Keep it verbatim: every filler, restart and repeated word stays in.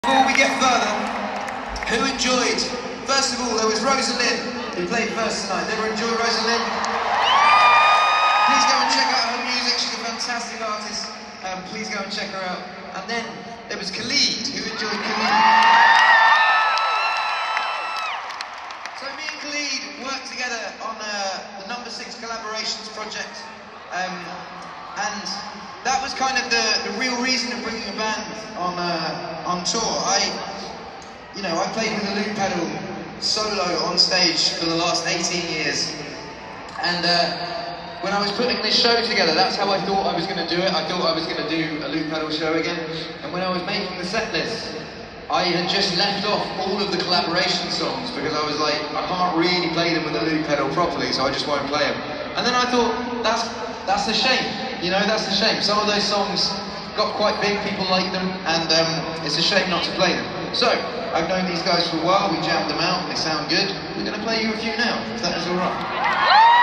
Before we get further, who enjoyed? First of all, there was Rosalind, who played first tonight. Did everyone enjoy Rosalind? Please go and check out her music. She's a fantastic artist. Um, please go and check her out. And then there was Khalid. Who enjoyed Khalid? So me and Khalid worked together on uh, the Number Six Collaborations project, um, and that was kind of the, the real reason of bringing a band on uh, on tour. I, you know, I played with a loop pedal solo on stage for the last eighteen years, and uh, when I was putting this show together, that's how I thought I was going to do it. I thought I was going to do a loop pedal show again, and when I was making the set list, I had just left off all of the collaboration songs because I was like, I can't really play them with a loop pedal properly, so I just won't play them. And then I thought, that's that's a shame. You know, that's a shame. Some of those songs got quite big, people like them, and um, it's a shame not to play them. So, I've known these guys for a while, we jammed them out, they sound good. We're going to play you a few now, if that is alright.